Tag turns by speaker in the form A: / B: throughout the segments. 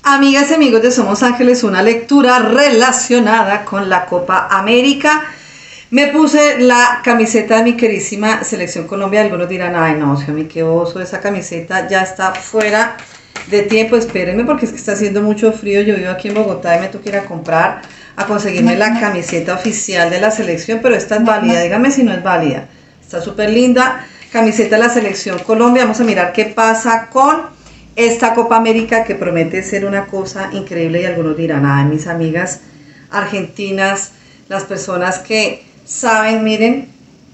A: Amigas y amigos de Somos Ángeles, una lectura relacionada con la Copa América. Me puse la camiseta de mi queridísima Selección Colombia. Algunos dirán, ay no, Xiaomi, qué oso, esa camiseta ya está fuera de tiempo. Espérenme porque es que está haciendo mucho frío. Yo vivo aquí en Bogotá y me tengo que ir a comprar, a conseguirme la camiseta oficial de la selección, pero esta es válida, díganme si no es válida. Está súper linda, camiseta de la Selección Colombia. Vamos a mirar qué pasa con esta Copa América que promete ser una cosa increíble. Y algunos dirán, ay, mis amigas argentinas, las personas que saben, miren,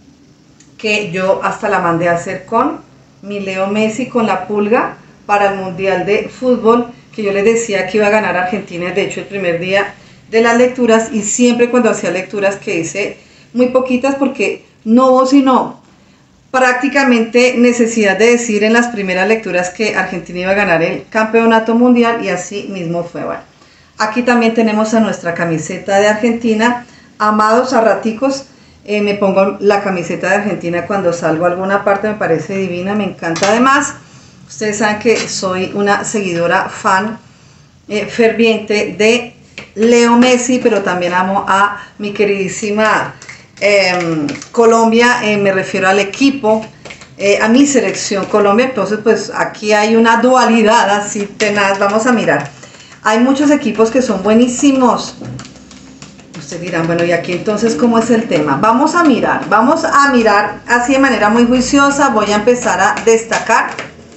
A: que yo hasta la mandé a hacer con mi Leo Messi, con la pulga, para el Mundial de Fútbol, que yo les decía que iba a ganar Argentina, de hecho el primer día de las lecturas, y siempre cuando hacía lecturas, que hice muy poquitas porque no hubo sino prácticamente necesidad de decir en las primeras lecturas que Argentina iba a ganar el campeonato mundial, y así mismo fue. Bueno, aquí también tenemos a nuestra camiseta de Argentina. Amados, a raticos me pongo la camiseta de Argentina cuando salgo a alguna parte, me parece divina, me encanta. Además, ustedes saben que soy una seguidora fan ferviente de Leo Messi, pero también amo a mi queridísima Colombia, me refiero al equipo, a mi Selección Colombia. Entonces pues aquí hay una dualidad así tenaz. Vamos a mirar, hay muchos equipos que son buenísimos. Ustedes dirán, bueno, y aquí entonces ¿cómo es el tema? Vamos a mirar así de manera muy juiciosa. Voy a empezar a destacar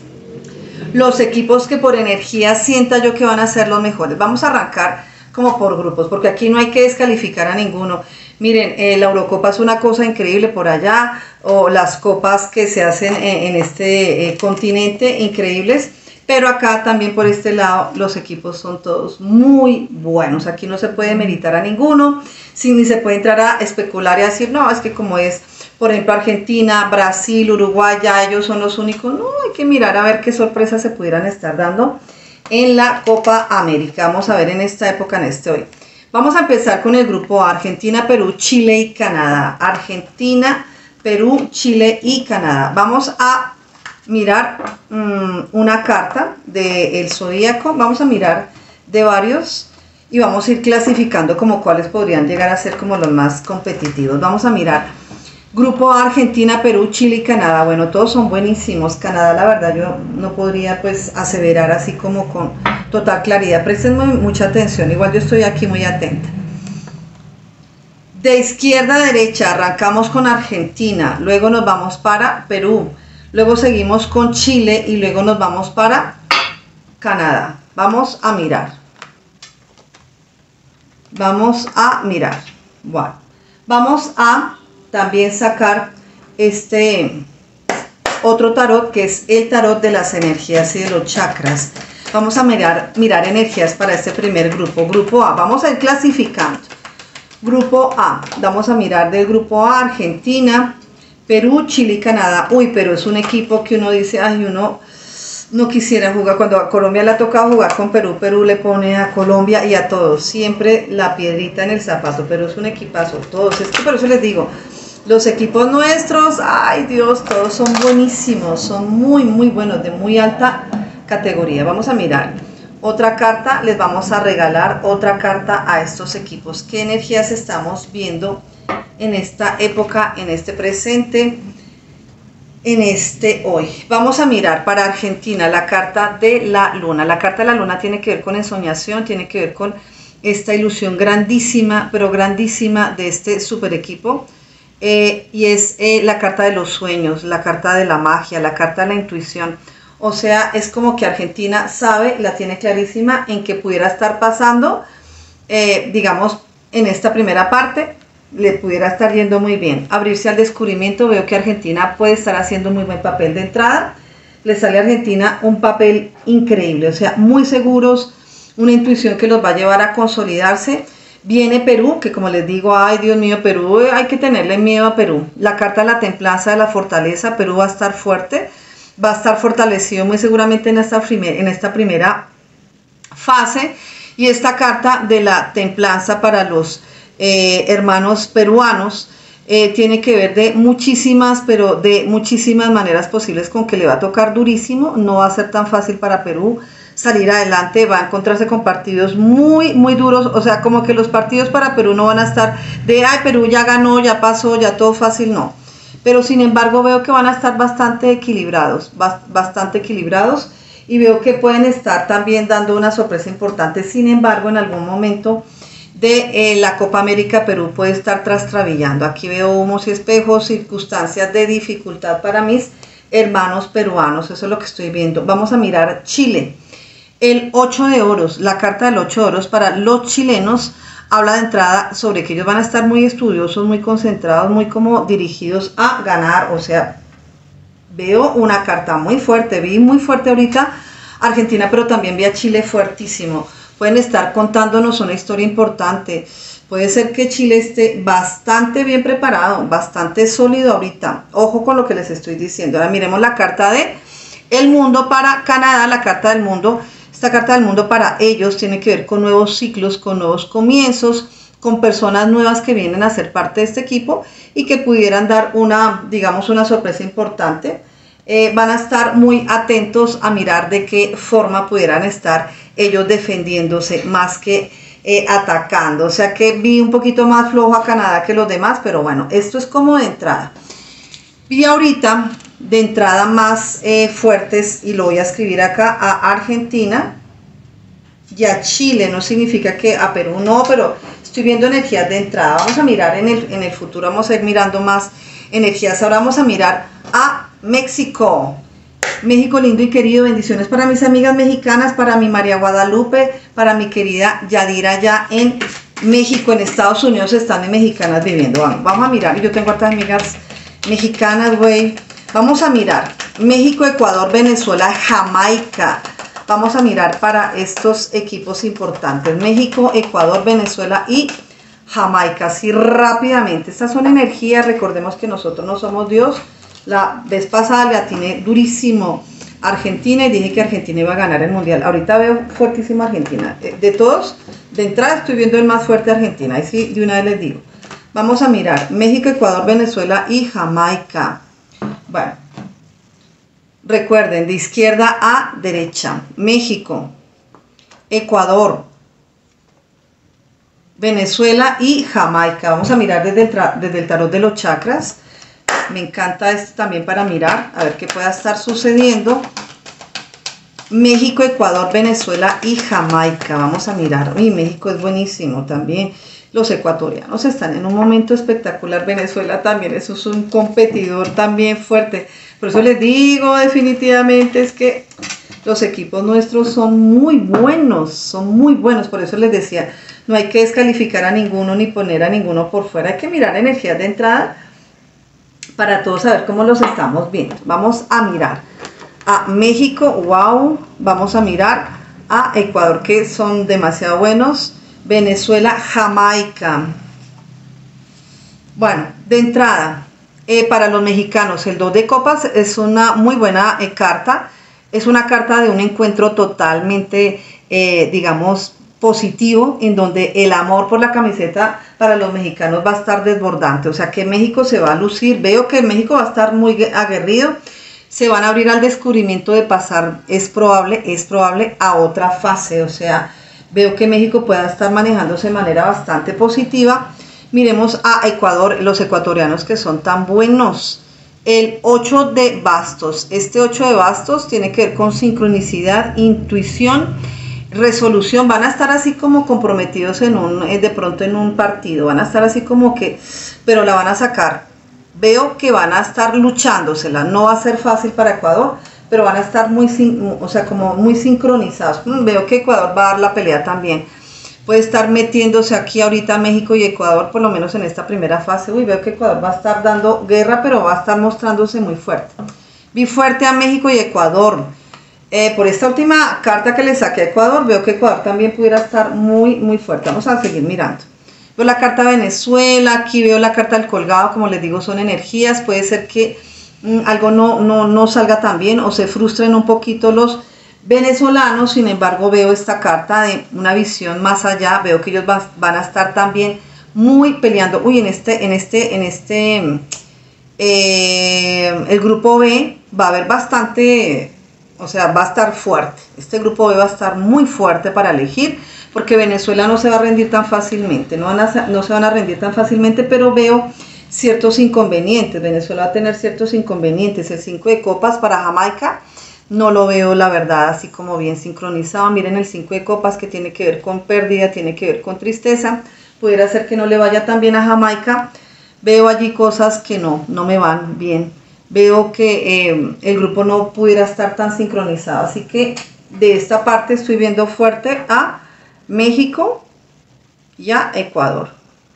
A: los equipos que por energía sienta yo que van a ser los mejores. Vamos a arrancar como por grupos, porque aquí no hay que descalificar a ninguno. Miren, la Eurocopa es una cosa increíble por allá, o las copas que se hacen en este continente, increíbles, pero acá también por este lado los equipos son todos muy buenos. Aquí no se puede meritar a ninguno, ni se puede entrar a especular y a decir, no, es que como es, por ejemplo, Argentina, Brasil, Uruguay, ya ellos son los únicos. No, hay que mirar a ver qué sorpresas se pudieran estar dando en la Copa América. Vamos a ver en esta época, en este hoy. Vamos a empezar con el grupo A: Argentina, Perú, Chile y Canadá. Argentina, Perú, Chile y Canadá. Vamos a mirar una carta del zodíaco. Vamos a mirar de varios y vamos a ir clasificando como cuáles podrían llegar a ser como los más competitivos. Vamos a mirar grupo A: Argentina, Perú, Chile y Canadá. Bueno, todos son buenísimos. Canadá, la verdad, yo no podría pues aseverar así como con total claridad. Prestenme mucha atención, igual yo estoy aquí muy atenta. De izquierda a derecha arrancamos con Argentina, luego nos vamos para Perú, luego seguimos con Chile y luego nos vamos para Canadá. Vamos a mirar. Bueno, vamos a también sacar este otro tarot, que es el tarot de las energías y de los chakras. Vamos a mirar energías para este primer grupo. Grupo A, vamos a ir clasificando. Grupo A, vamos a mirar del grupo A: Argentina, Perú, Chile y Canadá. Uy, pero es un equipo que uno dice, ay, uno no quisiera jugar. Cuando a Colombia le ha tocado jugar con Perú, Perú le pone a Colombia y a todos siempre la piedrita en el zapato, pero es un equipazo, todos. Es que por eso les digo, los equipos nuestros, ay Dios, todos son buenísimos, son muy, muy buenos, de muy alta categoría. Vamos a mirar otra carta, les vamos a regalar otra carta a estos equipos. ¿Qué energías estamos viendo en esta época, en este presente, en este hoy? Vamos a mirar para Argentina la carta de la luna. La carta de la luna tiene que ver con ensoñación, tiene que ver con esta ilusión grandísima, pero grandísima, de este super equipo. Y es la carta de los sueños, la carta de la magia, la carta de la intuición. O sea, es como que Argentina sabe, la tiene clarísima en que pudiera estar pasando, digamos, en esta primera parte, le pudiera estar yendo muy bien. Abrirse al descubrimiento, veo que Argentina puede estar haciendo muy buen papel de entrada. Le sale a Argentina un papel increíble, o sea, muy seguros, una intuición que los va a llevar a consolidarse. Viene Perú, que como les digo, ay Dios mío, Perú, hay que tenerle miedo a Perú. La carta de la templanza, de la fortaleza. Perú va a estar fuerte, va a estar fortalecido muy seguramente en esta primera fase. Y esta carta de la templanza para los hermanos peruanos tiene que ver de muchísimas, pero de muchísimas maneras posibles con que le va a tocar durísimo. No va a ser tan fácil para Perú. salir adelante, va a encontrarse con partidos muy, muy duros, o sea, como que los partidos para Perú no van a estar de, ay, Perú ya ganó, ya pasó, ya todo fácil, no. Pero sin embargo veo que van a estar bastante equilibrados, y veo que pueden estar también dando una sorpresa importante. Sin embargo, en algún momento de la Copa América, Perú puede estar trastrabillando. Aquí veo humos y espejos, circunstancias de dificultad para mis hermanos peruanos, eso es lo que estoy viendo. Vamos a mirar Chile. El 8 de oros, la carta del 8 de oros para los chilenos, habla de entrada sobre que ellos van a estar muy estudiosos, muy concentrados, muy como dirigidos a ganar. O sea, veo una carta muy fuerte, vi muy fuerte ahorita Argentina, pero también vi a Chile fuertísimo. Pueden estar contándonos una historia importante. Puede ser que Chile esté bastante bien preparado, bastante sólido ahorita. Ojo con lo que les estoy diciendo. Ahora miremos la carta de el mundo para Canadá, la carta del mundo. Esta carta del mundo para ellos tiene que ver con nuevos ciclos, con nuevos comienzos, con personas nuevas que vienen a ser parte de este equipo y que pudieran dar una, digamos, una sorpresa importante. Van a estar muy atentos a mirar de qué forma pudieran estar ellos defendiéndose más que atacando. O sea que vi un poquito más flojo a Canadá que los demás, pero bueno, esto es como de entrada. Vi ahorita de entrada más fuertes, y lo voy a escribir acá, a Argentina y a Chile. No significa que a Perú no, pero estoy viendo energías de entrada. Vamos a mirar en el futuro, vamos a ir mirando más energías. Ahora vamos a mirar a México. México lindo y querido, bendiciones para mis amigas mexicanas, para mi María Guadalupe, para mi querida Yadira allá en México, en Estados Unidos están de mexicanas viviendo. Vamos a mirar, yo tengo hartas amigas mexicanas, güey. Vamos a mirar México, Ecuador, Venezuela, Jamaica. Vamos a mirar para estos equipos importantes. México, Ecuador, Venezuela y Jamaica. Así rápidamente. Estas son energías. Recordemos que nosotros no somos Dios. La vez pasada le atiné durísimo a Argentina y dije que Argentina iba a ganar el mundial. Ahorita veo fuertísima Argentina. De todos, de entrada estoy viendo el más fuerte Argentina. Ahí sí, de una vez les digo. Vamos a mirar México, Ecuador, Venezuela y Jamaica. Bueno, recuerden, de izquierda a derecha, México, Ecuador, Venezuela y Jamaica. Vamos a mirar desde el tarot de los chakras. Me encanta esto también para mirar, a ver qué pueda estar sucediendo. México, Ecuador, Venezuela y Jamaica. Vamos a mirar. Uy, México es buenísimo también. Los ecuatorianos están en un momento espectacular. Venezuela también, eso es un competidor también fuerte. Por eso les digo definitivamente es que los equipos nuestros son muy buenos, Por eso les decía, no hay que descalificar a ninguno ni poner a ninguno por fuera. Hay que mirar energías de entrada para todos saber cómo los estamos viendo. Vamos a mirar a México, wow. Vamos a mirar a Ecuador, que son demasiado buenos. Venezuela, Jamaica. Bueno, de entrada, para los mexicanos, el 2 de copas es una muy buena carta. Es una carta de un encuentro totalmente, digamos, positivo, en donde el amor por la camiseta para los mexicanos va a estar desbordante. O sea que México se va a lucir. Veo que México va a estar muy aguerrido. Se van a abrir al descubrimiento de pasar, es probable, a otra fase. O sea, veo que México pueda estar manejándose de manera bastante positiva. Miremos a Ecuador, los ecuatorianos que son tan buenos. El 8 de bastos. Este 8 de bastos tiene que ver con sincronicidad, intuición, resolución. Van a estar así como comprometidos de pronto en un partido. Van a estar así como que, pero la van a sacar. Veo que van a estar luchándosela. No va a ser fácil para Ecuador, pero van a estar muy sincronizados. Veo que Ecuador va a dar la pelea también. Puede estar metiéndose aquí ahorita México y Ecuador, por lo menos en esta primera fase. Uy, veo que Ecuador va a estar dando guerra, pero va a estar mostrándose muy fuerte. Vi fuerte a México y Ecuador. Por esta última carta que le saqué a Ecuador, veo que Ecuador también pudiera estar muy fuerte. Vamos a seguir mirando. Veo la carta Venezuela, aquí veo la carta del colgado, como les digo, son energías. Puede ser que algo no salga tan bien o se frustren un poquito los venezolanos. Sin embargo, veo esta carta de una visión más allá. Veo que ellos van a estar también muy peleando. Uy, el grupo B va a haber bastante O sea, va a estar fuerte. Este grupo B va a estar muy fuerte para elegir, porque Venezuela no se va a rendir tan fácilmente, no se van a rendir tan fácilmente, pero veo ciertos inconvenientes. Venezuela va a tener ciertos inconvenientes. El 5 de copas para Jamaica no lo veo, la verdad, así como bien sincronizado. Miren el 5 de copas, que tiene que ver con pérdida, tiene que ver con tristeza. Pudiera ser que no le vaya tan bien a Jamaica. Veo allí cosas que no me van bien. Veo que el grupo no pudiera estar tan sincronizado. Así que de esta parte estoy viendo fuerte a México y a Ecuador.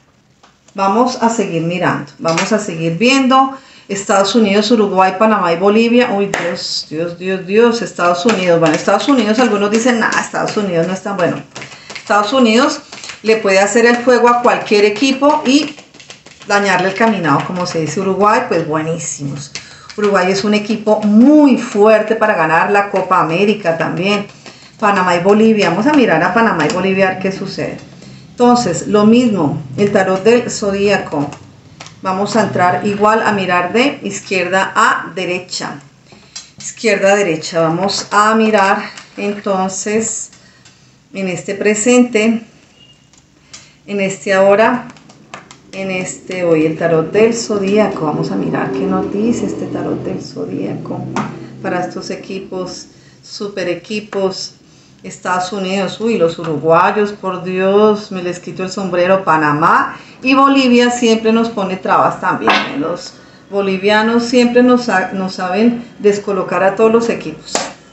A: Vamos a seguir mirando, vamos a seguir viendo. Estados Unidos, Uruguay, Panamá y Bolivia. Uy, Dios, Estados Unidos. Bueno, Estados Unidos, algunos dicen, nah, Estados Unidos no es tan bueno. Estados Unidos le puede hacer el fuego a cualquier equipo y dañarle el caminado, como se dice. Uruguay, pues buenísimos. Uruguay es un equipo muy fuerte para ganar la Copa América también. Panamá y Bolivia, vamos a mirar a Panamá y Bolivia a ver qué sucede. Entonces, lo mismo, el tarot del zodíaco. Vamos a entrar igual a mirar de izquierda a derecha. Izquierda a derecha. Vamos a mirar entonces en este presente, en este ahora, en este hoy, el tarot del zodíaco. Vamos a mirar qué nos dice este tarot del zodíaco para estos equipos, super equipos. Estados Unidos, uy, los uruguayos, por Dios, me les quito el sombrero. Panamá y Bolivia siempre nos pone trabas también. Los bolivianos siempre nos saben descolocar a todos los equipos.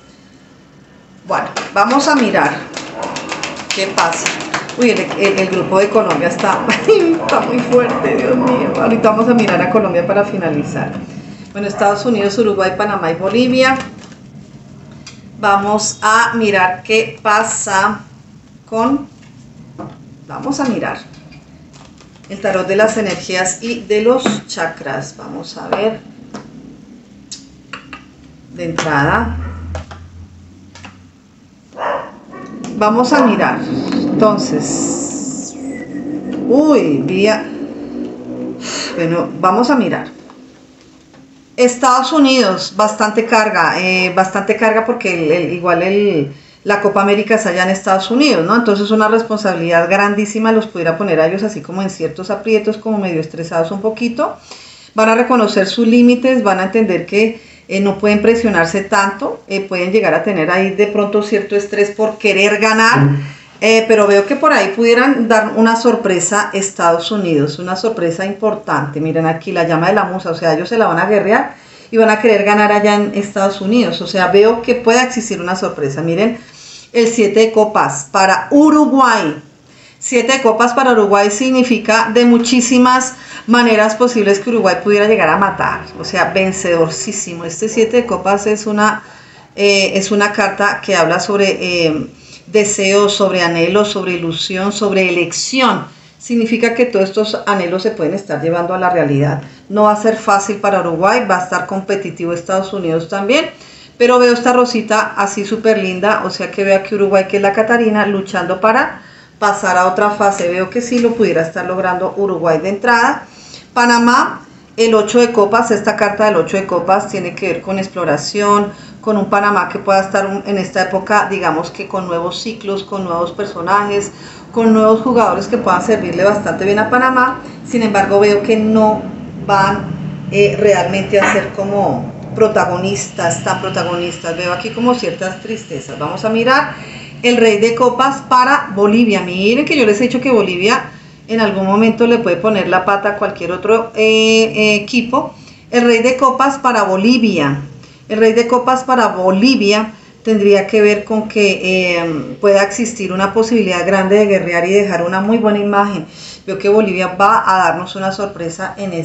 A: Bueno, vamos a mirar qué pasa. Uy, el grupo de Colombia está muy fuerte, Dios mío. Ahorita vamos a mirar a Colombia para finalizar. Bueno, Estados Unidos, Uruguay, Panamá y Bolivia. Vamos a mirar qué pasa con... Vamos a mirar el tarot de las energías y de los chakras. Vamos a ver. De entrada. Vamos a mirar. Entonces. Uy, bueno, vamos a mirar. Estados Unidos, bastante carga porque la Copa América es allá en Estados Unidos, ¿no? Entonces una responsabilidad grandísima, los pudiera poner a ellos así como en ciertos aprietos, como medio estresados un poquito. Van a reconocer sus límites, van a entender que no pueden presionarse tanto, pueden llegar a tener ahí de pronto cierto estrés por querer ganar, pero veo que por ahí pudieran dar una sorpresa Estados Unidos, una sorpresa importante. Miren aquí la llama de la musa, o sea, ellos se la van a guerrear y van a querer ganar allá en Estados Unidos, o sea, veo que puede existir una sorpresa. Miren el 7 de copas para Uruguay. 7 de copas para Uruguay significa de muchísimas maneras posibles que Uruguay pudiera llegar a matar, o sea, vencedorcísimo. Este 7 de copas es una carta que habla sobre deseos, sobre anhelos, sobre ilusión, sobre elección. Significa que todos estos anhelos se pueden estar llevando a la realidad. No va a ser fácil para Uruguay, va a estar competitivo Estados Unidos también, pero veo esta rosita así súper linda, o sea que veo aquí Uruguay, que es la Catarina, luchando para pasar a otra fase. Veo que sí lo pudiera estar logrando Uruguay de entrada. Panamá, el 8 de copas, esta carta del 8 de copas tiene que ver con exploración, con un Panamá que pueda estar en esta época, digamos que con nuevos ciclos, con nuevos personajes, con nuevos jugadores que puedan servirle bastante bien a Panamá. Sin embargo, veo que no van realmente a ser como protagonistas, tan protagonistas. Veo aquí como ciertas tristezas. Vamos a mirar el rey de copas para Bolivia. Miren que yo les he dicho que Bolivia en algún momento le puede poner la pata a cualquier otro equipo. El rey de copas para Bolivia. El rey de copas para Bolivia tendría que ver con que pueda existir una posibilidad grande de guerrear y dejar una muy buena imagen. Veo que Bolivia va a darnos una sorpresa en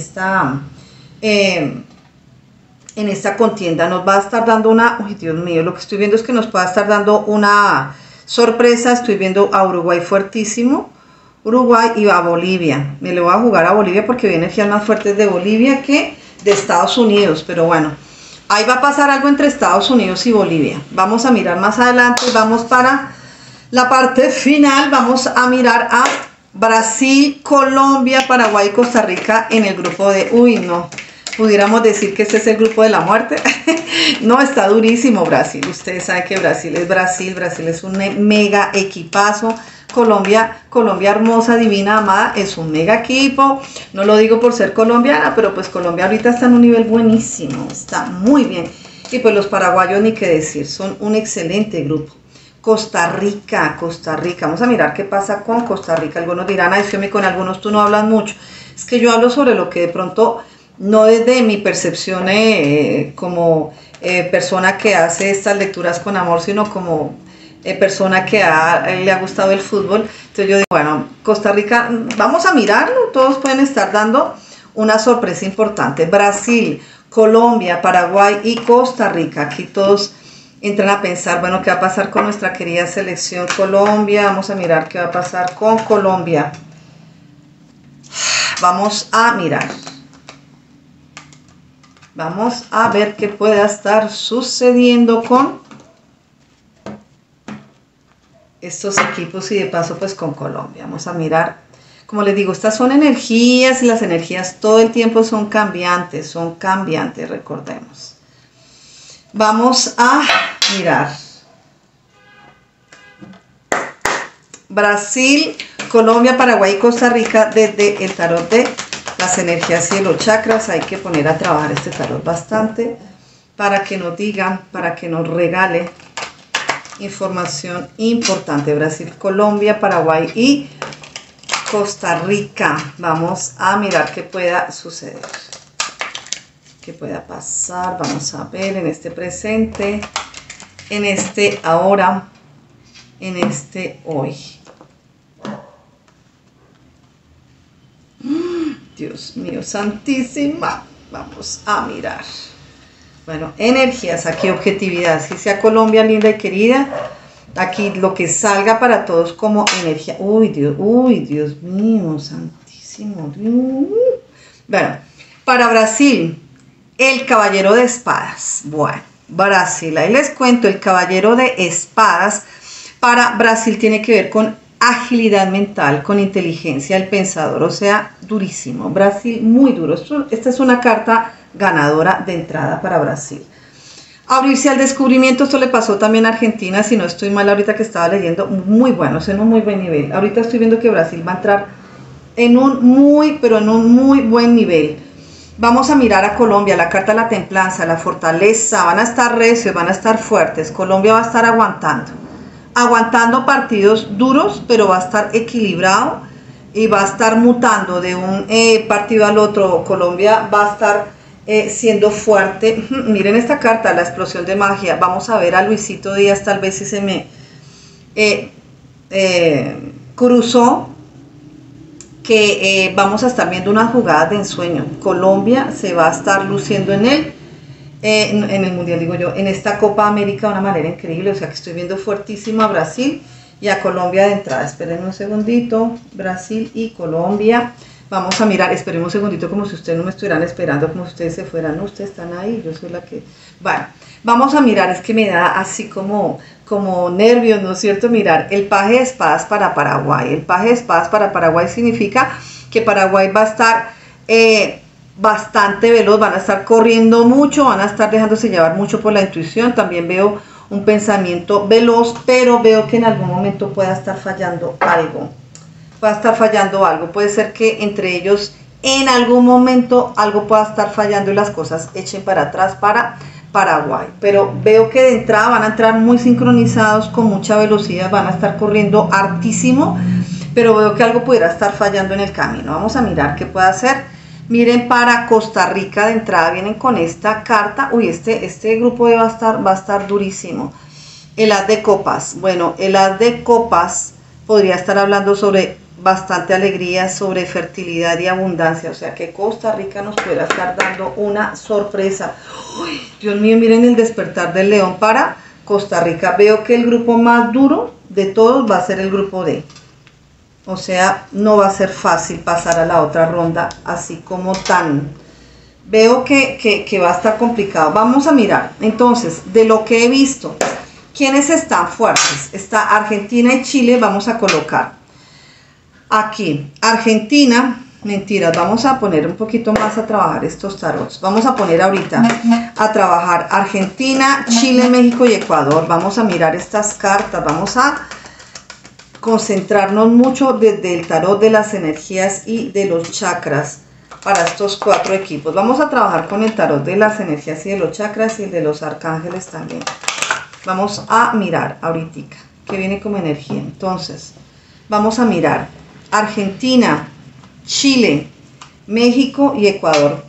A: esta contienda. Nos va a estar dando una... Uy, Dios mío, lo que estoy viendo es que nos va a estar dando una sorpresa. Estoy viendo a Uruguay fuertísimo. Uruguay y a Bolivia. Me lo voy a jugar a Bolivia porque vienen energías más fuertes de Bolivia que de Estados Unidos. Pero bueno, ahí va a pasar algo entre Estados Unidos y Bolivia. Vamos a mirar más adelante. Vamos para la parte final. Vamos a mirar a Brasil, Colombia, Paraguay y Costa Rica en el grupo de... Uy, no. pudiéramos decir que este es el grupo de la muerte. No, está durísimo Brasil. Ustedes saben que Brasil es Brasil. Brasil es un mega equipazo. Colombia hermosa, divina, amada, es un mega equipo. No lo digo por ser colombiana, pero pues Colombia ahorita está en un nivel buenísimo. Está muy bien. Y pues los paraguayos ni qué decir. Son un excelente grupo. Costa Rica. Vamos a mirar qué pasa con Costa Rica. Algunos dirán, ay, Fiomi, con algunos tú no hablas mucho. Es que yo hablo sobre lo que de pronto, no desde mi percepción como persona que hace estas lecturas con amor, sino como persona que le ha gustado el fútbol. Entonces yo digo, bueno, Costa Rica, vamos a mirarlo. Todos pueden estar dando una sorpresa importante. Brasil, Colombia, Paraguay y Costa Rica. Aquí todos entran a pensar, bueno, ¿qué va a pasar con nuestra querida selección Colombia? Vamos a mirar qué va a pasar con Colombia. Vamos a mirar. Vamos a ver qué pueda estar sucediendo con estos equipos y de paso pues con Colombia. Vamos a mirar. Como les digo, estas son energías y las energías todo el tiempo son cambiantes, recordemos. Vamos a mirar. Brasil, Colombia, Paraguay y Costa Rica desde el tarot de las energías y los chakras. Hay que poner a trabajar este tarot bastante para que nos digan, para que nos regale información importante. Brasil, Colombia, Paraguay y Costa Rica. Vamos a mirar qué pueda suceder. Que pueda pasar, vamos a ver en este presente, en este ahora, en este hoy. Dios mío, santísima, vamos a mirar. Bueno, energías, aquí objetividad, si sea Colombia linda y querida, aquí lo que salga para todos como energía. Uy, Dios mío, santísimo. Bueno, para Brasil, el caballero de espadas. Bueno, Brasil, ahí les cuento, el caballero de espadas para Brasil tiene que ver con agilidad mental, con inteligencia, el pensador, o sea, durísimo. Brasil, muy duro. Esta es una carta ganadora de entrada para Brasil. Abrirse al descubrimiento, esto le pasó también a Argentina, si no estoy mal ahorita que estaba leyendo, muy buenos, en un muy buen nivel. Ahorita estoy viendo que Brasil va a entrar en un muy buen nivel. Vamos a mirar a Colombia, la carta de la templanza, la fortaleza, van a estar recios, van a estar fuertes. Colombia va a estar aguantando partidos duros, pero va a estar equilibrado y va a estar mutando de un partido al otro. Colombia va a estar siendo fuerte. Miren esta carta, la explosión de magia. Vamos a ver a Luisito Díaz, tal vez si se me cruzó, que vamos a estar viendo una jugada de ensueño. Colombia se va a estar luciendo en el Mundial, digo yo, en esta Copa América de una manera increíble. O sea que estoy viendo fuertísimo a Brasil y a Colombia de entrada. Esperen un segundito, Brasil y Colombia. Vamos a mirar, esperemos un segundito, como si ustedes no me estuvieran esperando, como si ustedes se fueran. No, ustedes están ahí, yo soy la que... Bueno, vamos a mirar, es que me da así como nervios, ¿no es cierto? Mirar, el paje de espadas para Paraguay. El paje de espadas para Paraguay significa que Paraguay va a estar bastante veloz, van a estar corriendo mucho, van a estar dejándose llevar mucho por la intuición. También veo un pensamiento veloz, pero veo que en algún momento pueda estar fallando algo. Puede ser que entre ellos en algún momento algo pueda estar fallando y las cosas echen para atrás para Paraguay. Pero veo que de entrada van a entrar muy sincronizados, con mucha velocidad, van a estar corriendo hartísimo, pero veo que algo pudiera estar fallando en el camino. Vamos a mirar qué puede hacer. Miren, para Costa Rica de entrada vienen con esta carta. Uy, este grupo va a estar durísimo. El as de copas. Bueno, el as de copas podría estar hablando sobre bastante alegría, sobre fertilidad y abundancia. O sea que Costa Rica nos puede estar dando una sorpresa. Uy, Dios mío, miren el despertar del león para Costa Rica. Veo que el grupo más duro de todos va a ser el grupo D. O sea, no va a ser fácil pasar a la otra ronda así como tan... Veo que va a estar complicado. Vamos a mirar. Entonces, de lo que he visto, ¿quiénes están fuertes? Está Argentina y Chile. Vamos a colocar aquí Argentina, Mentiras, vamos a poner un poquito más a trabajar estos tarots. Vamos a poner ahorita a trabajar Argentina, Chile, México y Ecuador. Vamos a mirar estas cartas, vamos a concentrarnos mucho desde el tarot de las energías y de los chakras para estos 4 equipos. Vamos a trabajar con el tarot de las energías y de los chakras y el de los arcángeles también. Vamos a mirar ahorita que viene como energía. Entonces, vamos a mirar Argentina, Chile, México y Ecuador.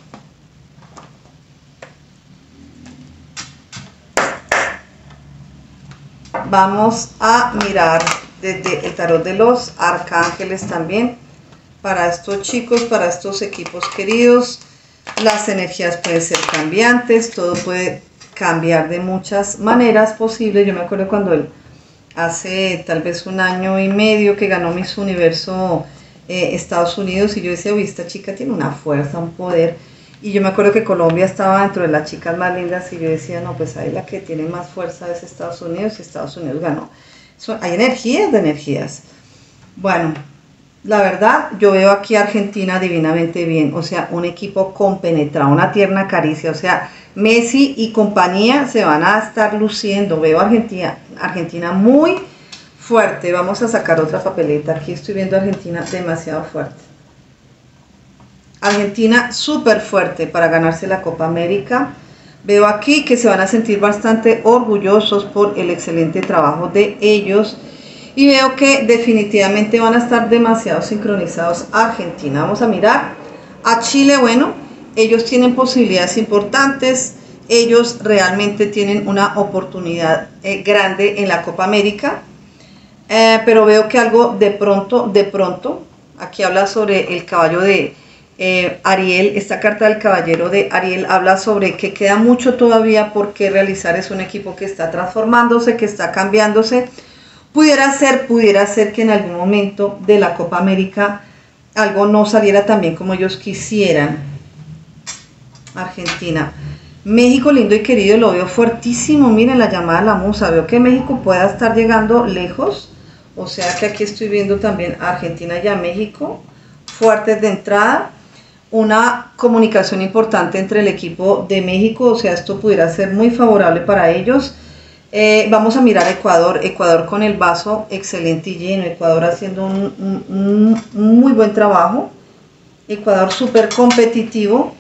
A: Vamos a mirar desde el tarot de los arcángeles también para estos chicos, para estos equipos queridos. Las energías pueden ser cambiantes, todo puede cambiar de muchas maneras posibles. Yo me acuerdo cuando él hace tal vez 1 año y medio que ganó Miss Universo Estados Unidos, y yo decía, uy, esta chica tiene una fuerza, un poder. Y yo me acuerdo que Colombia estaba dentro de las chicas más lindas, y yo decía, no, pues ahí la que tiene más fuerza es Estados Unidos, y Estados Unidos ganó. Hay energías de energías. Bueno, la verdad, yo veo aquí a Argentina divinamente bien, o sea, un equipo compenetrado, una tierna caricia, o sea, Messi y compañía se van a estar luciendo. Veo a Argentina muy fuerte. Vamos a sacar otra papeleta. Aquí estoy viendo a Argentina demasiado fuerte. Argentina súper fuerte para ganarse la Copa América. Veo aquí que se van a sentir bastante orgullosos por el excelente trabajo de ellos. Y veo que definitivamente van a estar demasiado sincronizados Argentina. Vamos a mirar a Chile. Bueno, ellos tienen posibilidades importantes. Ellos realmente tienen una oportunidad grande en la Copa América. Pero veo que algo de pronto, aquí habla sobre el caballo de Ariel. Esta carta del caballero de Ariel habla sobre que queda mucho todavía por qué realizar. Es un equipo que está transformándose, que está cambiándose. Pudiera ser que en algún momento de la Copa América algo no saliera tan bien como ellos quisieran. Argentina. México lindo y querido, lo veo fuertísimo. Miren la llamada a la musa. Veo que México pueda estar llegando lejos. O sea que aquí estoy viendo también a Argentina y a México fuertes de entrada. Una comunicación importante entre el equipo de México. O sea, esto pudiera ser muy favorable para ellos. Vamos a mirar a Ecuador. Ecuador con el vaso excelente y lleno. Ecuador haciendo un muy buen trabajo. Ecuador súper competitivo.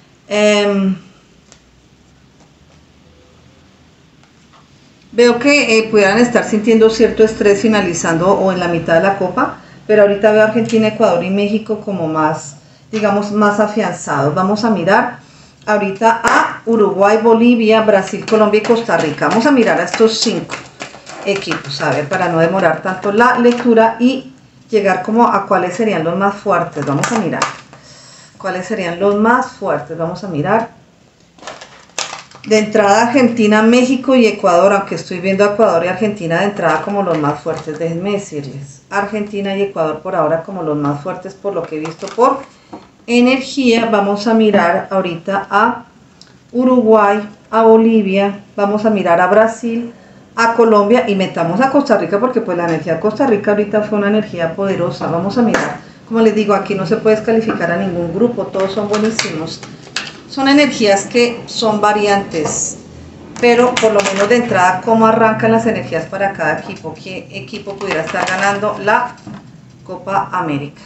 A: Veo que pudieran estar sintiendo cierto estrés finalizando o en la mitad de la Copa, pero ahorita veo a Argentina, Ecuador y México como más, digamos, más afianzados. Vamos a mirar ahorita a Uruguay, Bolivia, Brasil, Colombia y Costa Rica. Vamos a mirar a estos 5 equipos, a ver, para no demorar tanto la lectura y llegar como a cuáles serían los más fuertes. Vamos a mirar cuáles serían los más fuertes. Vamos a mirar. De entrada Argentina, México y Ecuador, aunque estoy viendo a Ecuador y Argentina de entrada como los más fuertes. Déjenme decirles, Argentina y Ecuador por ahora como los más fuertes por lo que he visto por energía. Vamos a mirar ahorita a Uruguay, a Bolivia, vamos a mirar a Brasil, a Colombia y metamos a Costa Rica porque pues la energía de Costa Rica ahorita fue una energía poderosa. Vamos a mirar, como les digo, aquí no se puede descalificar a ningún grupo, todos son buenísimos. Son energías que son variantes, pero por lo menos de entrada, cómo arrancan las energías para cada equipo. ¿Qué equipo pudiera estar ganando la Copa América?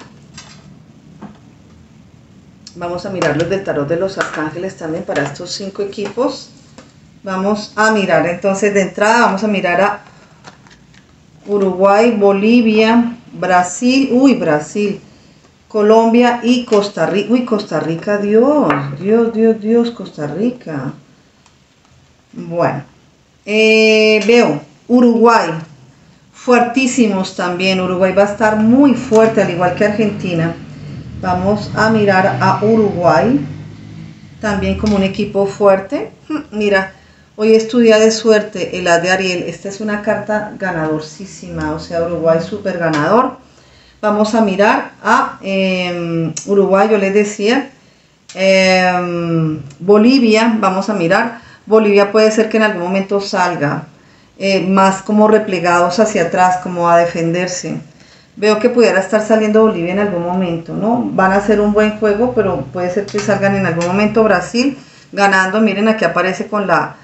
A: Vamos a mirar los del tarot de los arcángeles también para estos 5 equipos. Vamos a mirar entonces de entrada, vamos a mirar a Uruguay, Bolivia, Brasil, Brasil, Colombia y Costa Rica. Costa Rica, Dios, Costa Rica. Bueno, veo Uruguay, fuertísimos también. Uruguay va a estar muy fuerte, al igual que Argentina. Vamos a mirar a Uruguay, también como un equipo fuerte. Mira, hoy es tu día de suerte, el as de Ariel. Esta es una carta ganadorcísima, o sea, Uruguay súper ganador. Vamos a mirar a Uruguay, yo les decía, Bolivia, vamos a mirar, Bolivia puede ser que en algún momento salga más como replegados hacia atrás, como a defenderse. Veo que pudiera estar saliendo Bolivia en algún momento, ¿no? Van a hacer un buen juego, pero puede ser que salgan en algún momento. Brasil ganando, miren, aquí aparece con la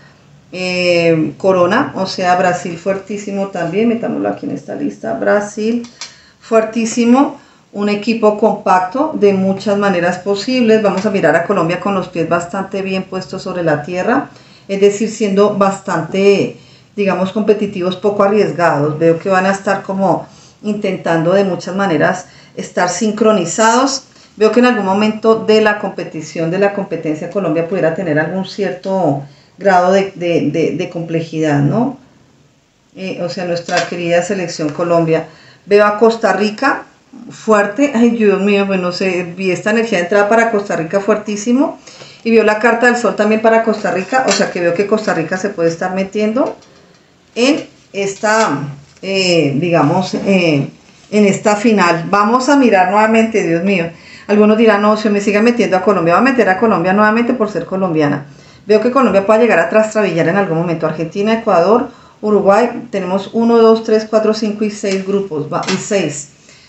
A: corona, o sea, Brasil fuertísimo también, metámoslo aquí en esta lista. Brasil fuertísimo, un equipo compacto de muchas maneras posibles. Vamos a mirar a Colombia con los pies bastante bien puestos sobre la tierra, es decir, siendo bastante, digamos, competitivos, poco arriesgados. Veo que van a estar como intentando de muchas maneras estar sincronizados. Veo que en algún momento de la competición, de la competencia, Colombia pudiera tener algún cierto grado de complejidad, ¿no? O sea, nuestra querida selección Colombia. Veo a Costa Rica fuerte. Ay, Dios mío, bueno, vi esta energía de entrada para Costa Rica fuertísimo. Y veo la carta del sol también para Costa Rica. O sea, que veo que Costa Rica se puede estar metiendo en esta, digamos, en esta final. Vamos a mirar nuevamente, Dios mío. Algunos dirán, no, se me siga metiendo a Colombia. Va a meter a Colombia nuevamente por ser colombiana. Veo que Colombia puede llegar a trastrabillar en algún momento. Argentina, Ecuador, Uruguay. Tenemos 1, 2, 3, 4, 5 y 6 grupos. Y 6.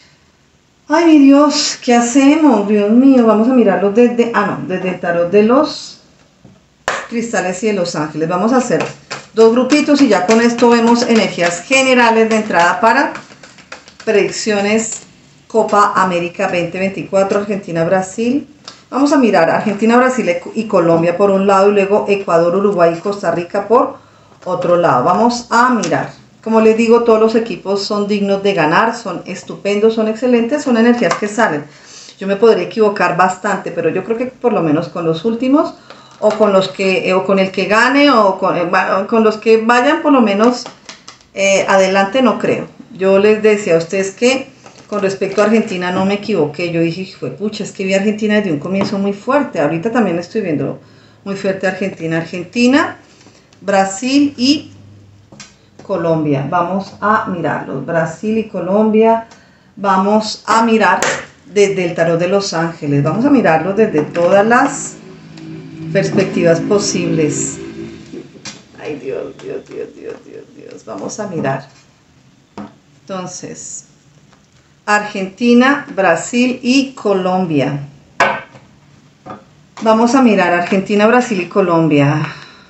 A: Ay, mi Dios, ¿qué hacemos? Dios mío, vamos a mirarlo desde el tarot de los cristales y de los ángeles. Vamos a hacer 2 grupitos y ya con esto vemos energías generales de entrada para predicciones Copa América 2024, Argentina, Brasil. Vamos a mirar Argentina, Brasil y Colombia por un lado y luego Ecuador, Uruguay y Costa Rica por otro lado. Vamos a mirar. Como les digo, todos los equipos son dignos de ganar, son estupendos, son excelentes, son energías que salen. Yo me podría equivocar bastante, pero yo creo que por lo menos con los últimos o con los que o con el que gane o con los que vayan por lo menos adelante, no creo. Yo les decía a ustedes que con respecto a Argentina no me equivoqué. Yo dije, pucha, es que vi a Argentina desde un comienzo muy fuerte. Ahorita también estoy viendo muy fuerte a Argentina. Argentina, Brasil y Colombia. Vamos a mirarlos. Brasil y Colombia. Vamos a mirar desde el tarot de los ángeles. Vamos a mirarlos desde todas las perspectivas posibles. Ay, Dios, Dios, Dios, Dios, Dios, Dios. Vamos a mirar. Entonces, Argentina, Brasil y Colombia. Vamos a mirar Argentina, Brasil y Colombia.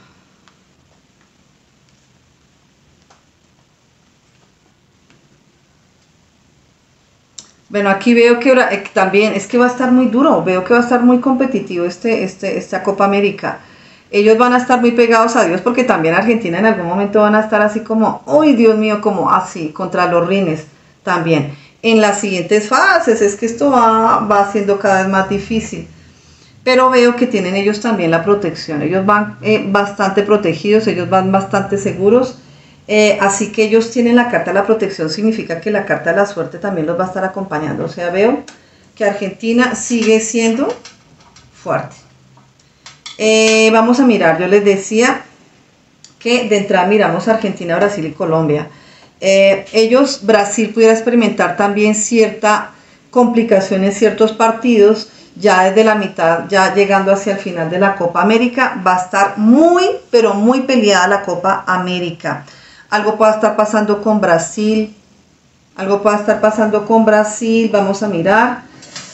A: Bueno, aquí veo que también es que va a estar muy duro, veo que va a estar muy competitivo esta Copa América. Ellos van a estar muy pegados a Dios porque también Argentina en algún momento van a estar así como, ¡uy, Dios mío! Como así, contra los rines también. En las siguientes fases, es que esto va siendo cada vez más difícil. Pero veo que tienen ellos también la protección, ellos van bastante protegidos, ellos van bastante seguros. Así que ellos tienen la carta de la protección, significa que la carta de la suerte también los va a estar acompañando. O sea, veo que Argentina sigue siendo fuerte. Vamos a mirar, yo les decía que de entrada miramos Argentina, Brasil y Colombia. Brasil pudiera experimentar también cierta complicación en ciertos partidos, ya desde la mitad, ya llegando hacia el final de la Copa América, va a estar muy, pero muy peleada la Copa América. Algo pueda estar pasando con Brasil, vamos a mirar.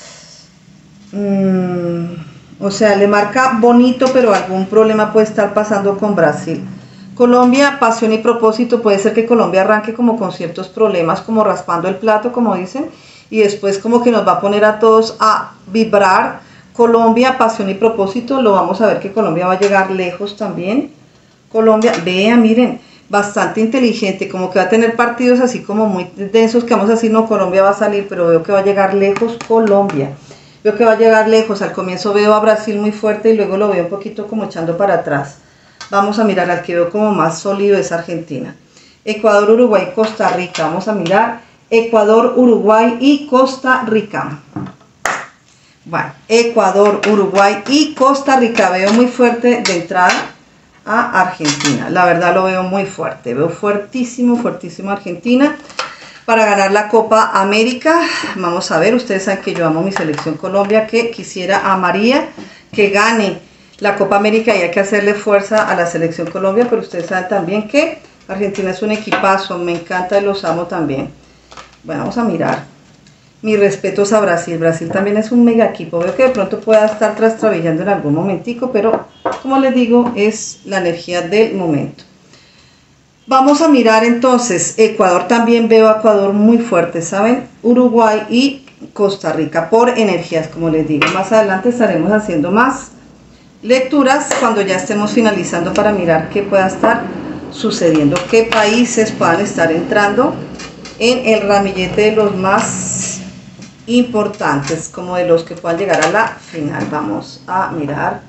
A: O sea, le marca bonito, pero algún problema puede estar pasando con Brasil. Colombia, pasión y propósito, puede ser que Colombia arranque como con ciertos problemas, como raspando el plato, como dicen, y después como que nos va a poner a todos a vibrar. Colombia, pasión y propósito, lo vamos a ver que Colombia va a llegar lejos también. Colombia, vean, miren, bastante inteligente, como que va a tener partidos así como muy densos, que vamos a decir, no, Colombia va a salir, pero veo que va a llegar lejos Colombia. Veo que va a llegar lejos, al comienzo veo a Brasil muy fuerte y luego lo veo un poquito como echando para atrás. Vamos a mirar al que veo como más sólido es Argentina. Ecuador, Uruguay, Costa Rica. Vamos a mirar Ecuador, Uruguay y Costa Rica. Bueno, Ecuador, Uruguay y Costa Rica. Veo muy fuerte de entrada a Argentina. La verdad lo veo muy fuerte. Veo fuertísimo, fuertísimo Argentina para ganar la Copa América. Vamos a ver, ustedes saben que yo amo mi selección Colombia, que quisiera, amaría que gane la Copa América y hay que hacerle fuerza a la selección Colombia, pero ustedes saben también que Argentina es un equipazo, me encanta y los amo también. Bueno, vamos a mirar. Mis respetos a Brasil. Brasil también es un mega equipo. Veo que de pronto pueda estar trastabillando en algún momentico, pero como les digo, es la energía del momento. Vamos a mirar entonces Ecuador. También veo a Ecuador muy fuerte, ¿saben? Uruguay y Costa Rica por energías, como les digo. Más adelante estaremos haciendo más lecturas cuando ya estemos finalizando para mirar qué pueda estar sucediendo, qué países puedan estar entrando en el ramillete de los más importantes, como de los que puedan llegar a la final. Vamos a mirar.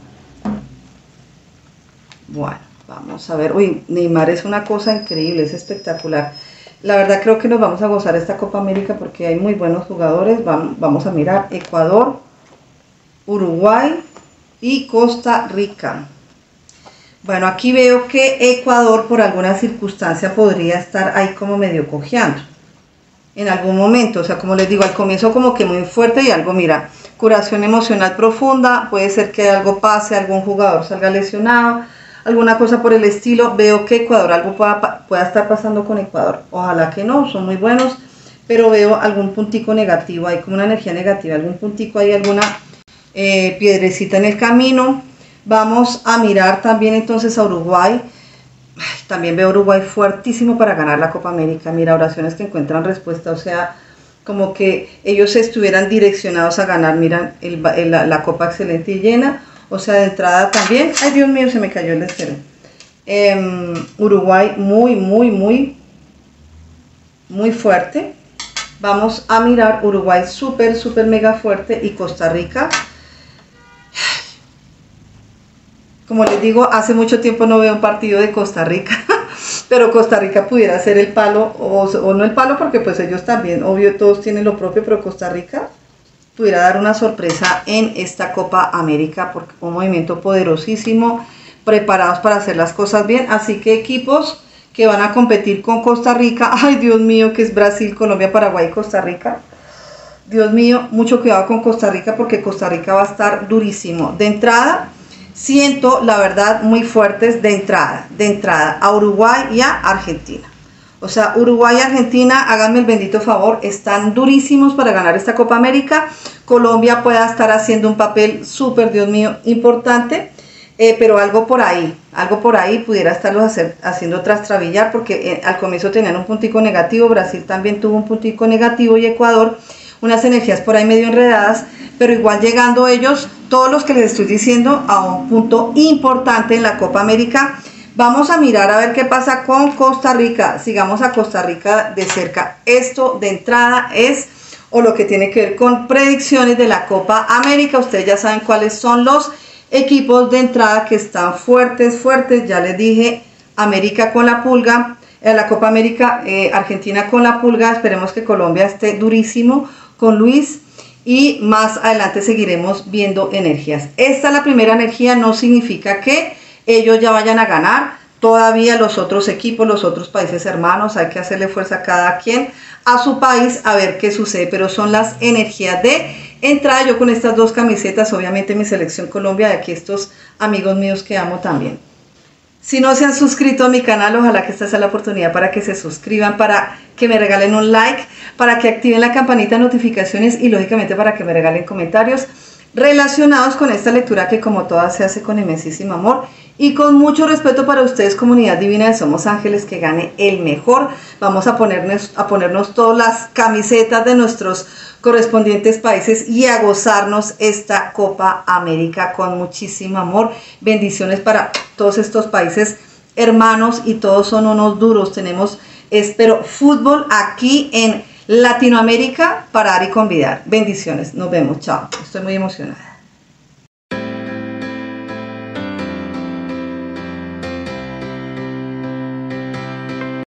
A: Bueno, vamos a ver. Uy, Neymar es una cosa increíble, es espectacular. La verdad creo que nos vamos a gozar esta Copa América porque hay muy buenos jugadores. Vamos a mirar Ecuador, Uruguay y Costa Rica. Bueno, aquí veo que Ecuador por alguna circunstancia podría estar ahí como medio cojeando en algún momento. O sea, como les digo, al comienzo como que muy fuerte y algo, mira, curación emocional profunda, puede ser que algo pase, algún jugador salga lesionado, alguna cosa por el estilo. Veo que Ecuador, algo pueda estar pasando con Ecuador. Ojalá que no, son muy buenos, pero veo algún puntico negativo, hay como una energía negativa, algún puntico, hay alguna piedrecita en el camino. Vamos a mirar también entonces a Uruguay. También veo Uruguay fuertísimo para ganar la Copa América. Mira, oraciones que encuentran respuesta, o sea, como que ellos estuvieran direccionados a ganar. Miran la copa excelente y llena, o sea, de entrada también. Ay, Dios mío, se me cayó el deseo. Uruguay muy fuerte. Vamos a mirar Uruguay súper mega fuerte y Costa Rica. Como les digo, hace mucho tiempo no veo un partido de Costa Rica, pero Costa Rica pudiera ser el palo, o no el palo, porque pues ellos también, obvio, todos tienen lo propio, pero Costa Rica pudiera dar una sorpresa en esta Copa América, porque un movimiento poderosísimo, preparados para hacer las cosas bien. Así que equipos que van a competir con Costa Rica, ay Dios mío, que es Brasil, Colombia, Paraguay y Costa Rica. Dios mío, mucho cuidado con Costa Rica, porque Costa Rica va a estar durísimo. De entrada, siento, la verdad, muy fuertes de entrada a Uruguay y a Argentina. O sea, Uruguay y Argentina, háganme el bendito favor, están durísimos para ganar esta Copa América. Colombia pueda estar haciendo un papel súper, Dios mío, importante, pero algo por ahí pudiera estarlos haciendo trastrabillar, porque al comienzo tenían un puntico negativo. Brasil también tuvo un puntico negativo y Ecuador, unas energías por ahí medio enredadas, pero igual llegando ellos, todos los que les estoy diciendo, a un punto importante en la Copa América. Vamos a mirar a ver qué pasa con Costa Rica. Sigamos a Costa Rica de cerca. Esto de entrada es, o lo que tiene que ver con predicciones de la Copa América. Ustedes ya saben cuáles son los equipos de entrada que están fuertes. Ya les dije, América con la pulga, la Copa América, Argentina con la pulga. Esperemos que Colombia esté durísimo con Luis. Y más adelante seguiremos viendo energías. Esta es la primera energía, no significa que ellos ya vayan a ganar. Todavía los otros equipos, los otros países hermanos, hay que hacerle fuerza a cada quien a su país a ver qué sucede. Pero son las energías de entrada. Yo con estas dos camisetas, obviamente mi selección Colombia, de aquí estos amigos míos que amo también. Si no se han suscrito a mi canal, ojalá que esta sea la oportunidad para que se suscriban, para que me regalen un like, para que activen la campanita de notificaciones y lógicamente para que me regalen comentarios relacionados con esta lectura que como todas se hace con inmensísimo amor y con mucho respeto para ustedes, comunidad divina de Somos Ángeles, que gane el mejor. Vamos a ponernos todas las camisetas de nuestros correspondientes países y a gozarnos esta Copa América con muchísimo amor. Bendiciones para todos estos países hermanos, y todos son unos duros. Tenemos, espero, fútbol aquí en Latinoamérica para dar y convidar. Bendiciones, nos vemos, chao. Estoy muy emocionada.